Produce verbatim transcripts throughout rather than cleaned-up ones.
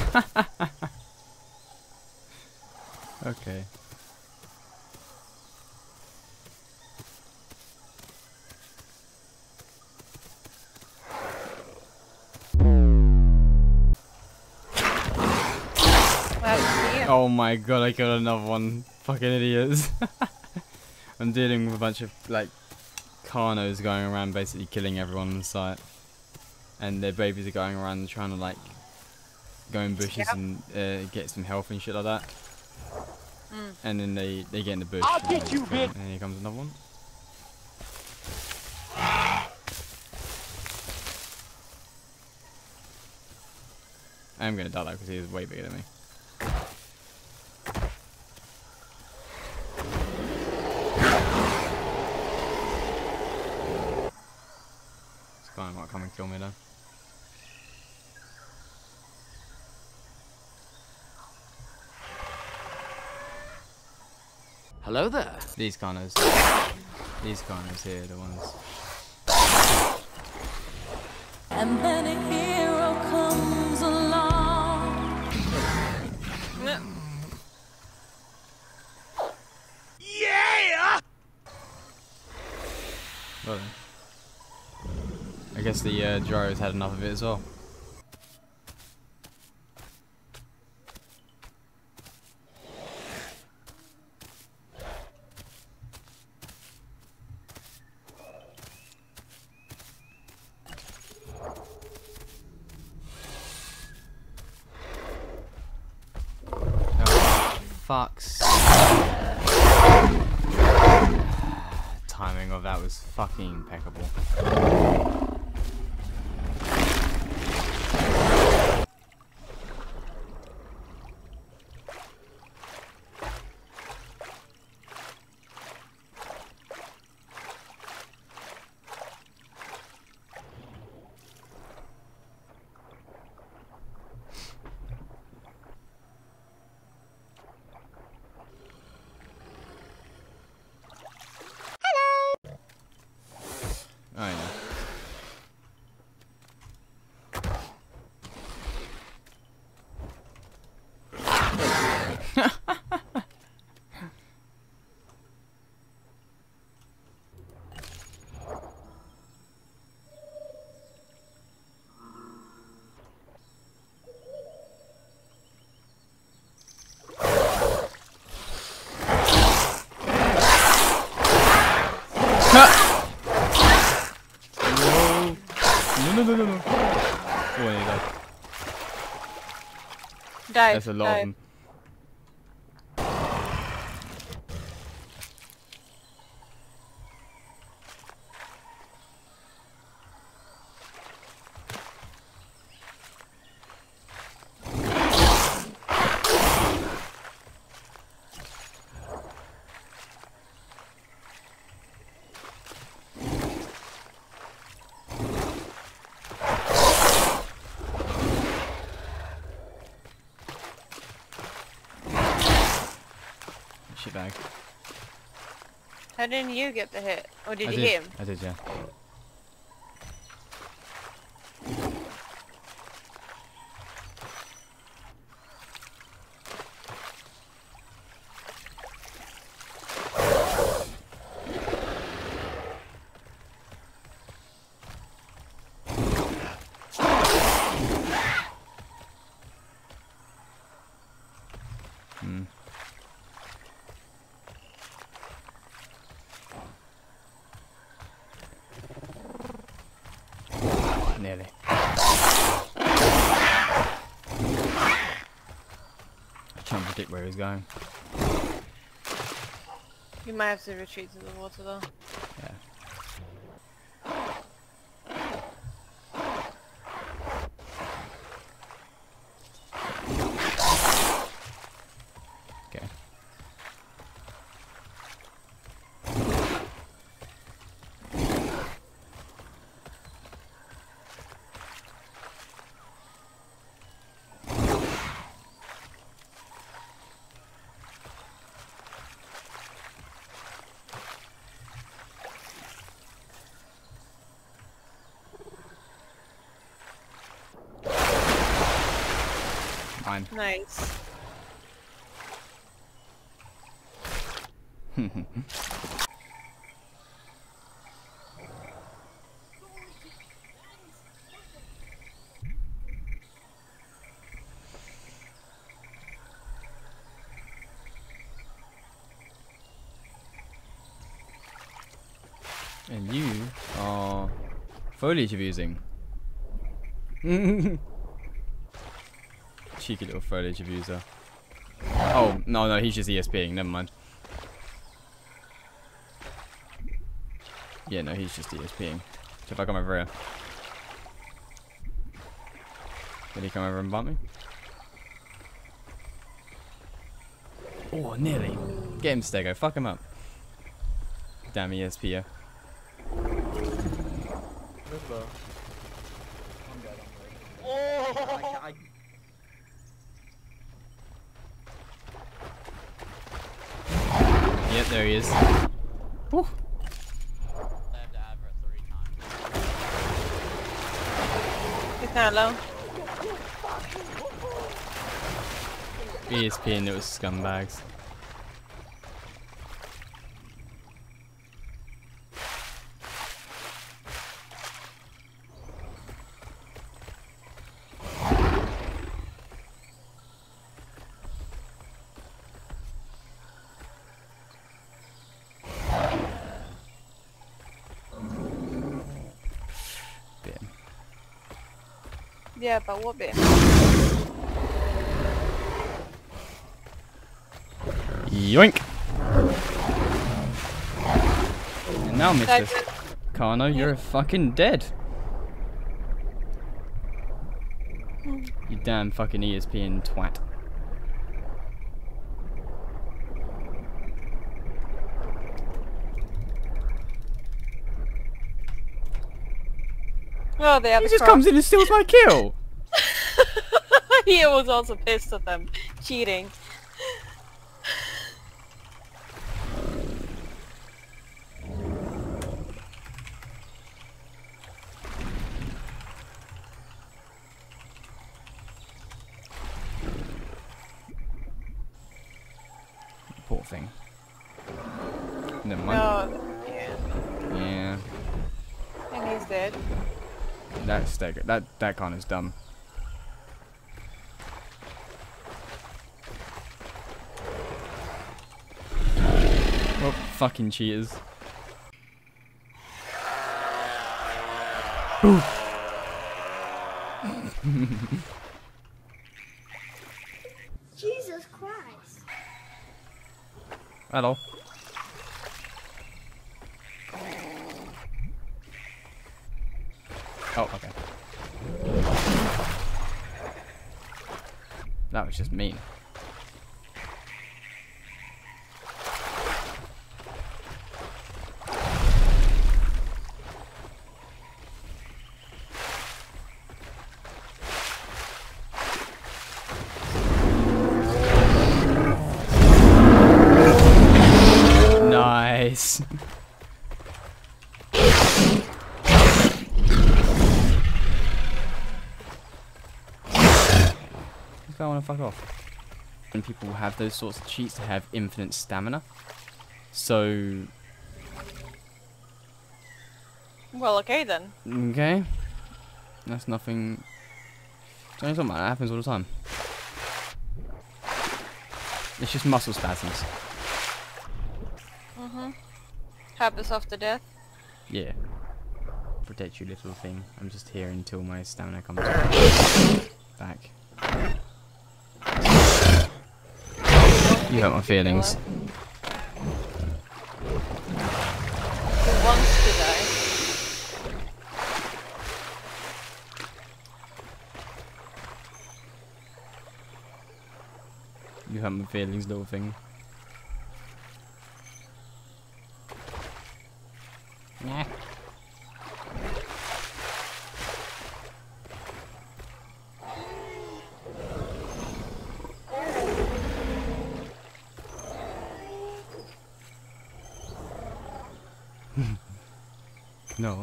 Okay. Oh my god, I killed another one. Fucking idiots. I'm dealing with a bunch of like carnos going around basically killing everyone on site. And their babies are going around trying to like go in bushes yep. and uh, get some health and shit like that. Mm. And then they, they get in the bush. I'll get you, bitch! And here comes another one. I am gonna die though because he is way bigger than me. This guy might come and kill me though. Hello there. These carnos. These carnos here are the ones. And then a hero comes along. Yeah! Well then. I guess the uh, gyros had enough of it as well. Fuck's timing of that was fucking impeccable. Oh, yeah. No, no, no, no. Oh, I need that. Die. That's a lot die. of them. Shitbag. How didn't you get the hit? Or did I you did. hit him? I did, yeah. Hmm. Nearly. I can't predict where he's going. You might have to retreat to the water though. Yeah. Okay. Fine. Nice. And you are foliage abusing. Cheeky little foliage abuser. Oh, no, no, he's just ESPing, never mind. Yeah, no, he's just ESPing. So if I come over here. Did he come over and bump me? Oh, nearly. Get him, Stego, fuck him up. Damn E S P er. Oh! I, Yep, there he is. Whew. He's kinda low. ESPing little scumbags. Yeah, but what bit? Yoink! And now, Mister That's- Kano, you're fucking dead. You damn fucking ESPing twat. Oh, they have He the just cross. comes in and steals my kill! He was also pissed at them cheating. Poor thing. Never mind. No, yeah, Yeah. and he's dead. That's Stego. That, that kind is dumb. Well, fucking cheaters. Jesus Christ. Hello. Oh, okay. That was just mean. Nice. I want to fuck off. And people have those sorts of cheats to have infinite stamina. So, Well, okay then. okay, that's nothing. Don't talk about that. Happens all the time. It's just muscle spasms. Mhm. Happens after death. Yeah. Protect you, little thing. I'm just here until my stamina comes back. You hurt my feelings. Who wants to die? You hurt my feelings, little thing. Yeah. No.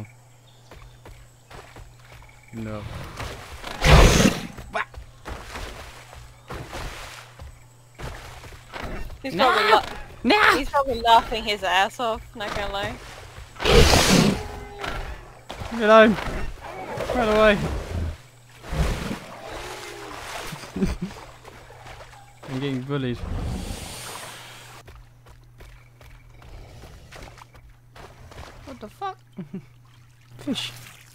No. He's Nah. probably, la Nah! he's probably laughing his ass off, not gonna lie. Get home! Run away! I'm getting bullied. What the fuck? Fish.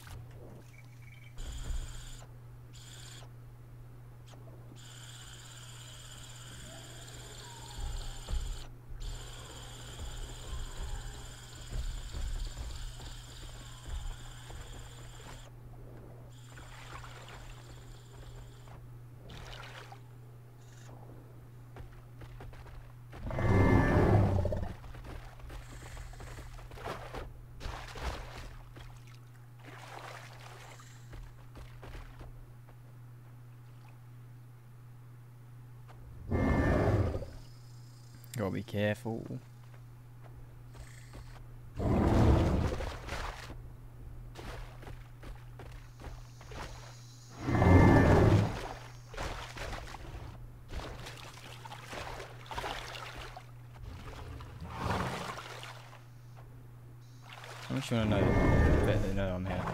Gotta be careful. I'm just wanna know that they know I'm here.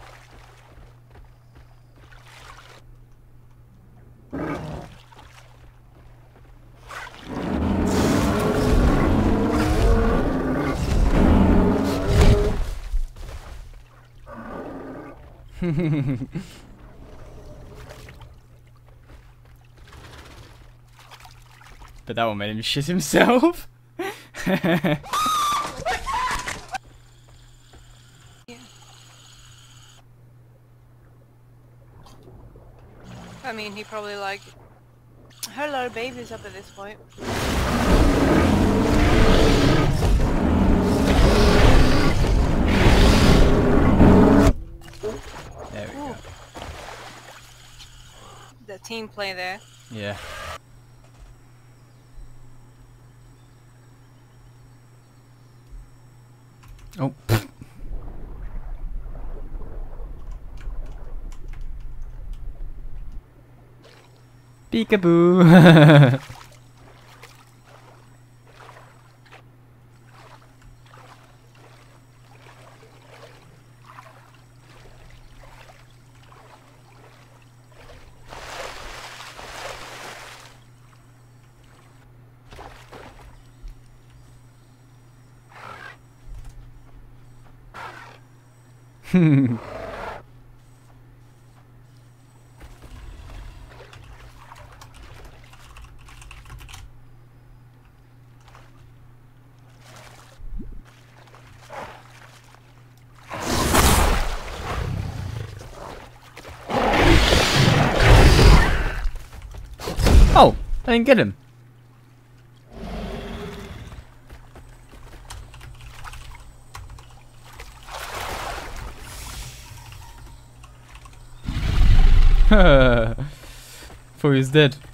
But that one made him shit himself. Yeah. I mean, he probably like had a lot of babies up at this point. There we Ooh. go. The team play there. Yeah. Oh. Peekaboo. Oh, I didn't get him. Thought he was dead.